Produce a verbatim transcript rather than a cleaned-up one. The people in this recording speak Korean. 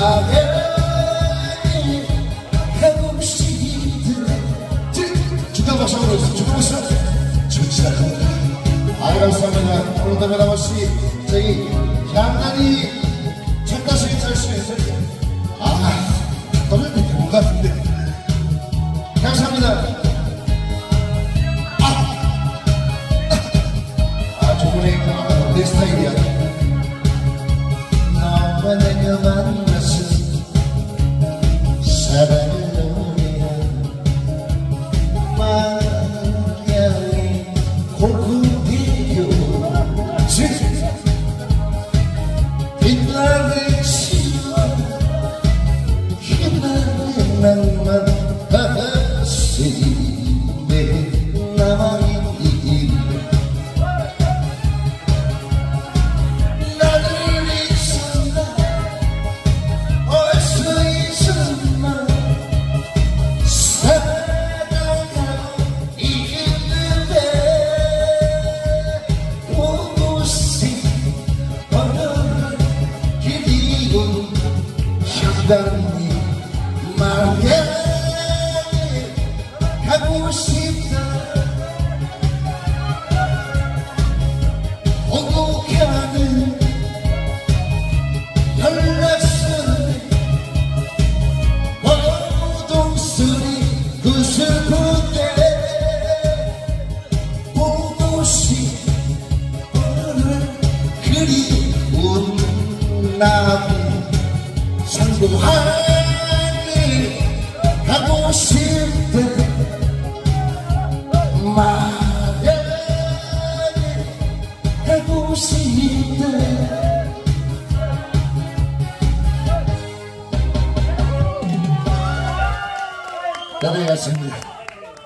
마련이 가고 싶은데 기가 막혀버려 있어. 기가 막혀. 진짜 아이랑스합니다. 오늘도 변함없이 저희 향단이 천다시 짤수 있어요. 아 떨려도 된 것 같은데. 감사합니다. 아, 아 저번에 내 스타일이야. 너와 내가 만났어 사랑을 노래한 마냥의 고구디교 빛나는 치워 희망의 낭만 하시네 나만이 나를 잊었나 어디서 잊었나 사랑하고 있는데 보고 싶어는 그리운 향단이 마음에 가고 싶다 오고가는 연락선에 모동소리 그 슬픈 때 보고 싶어는 그리운 나무 상고하게 가고 싶다 마련이 가고 싶다 다녀왔습니다.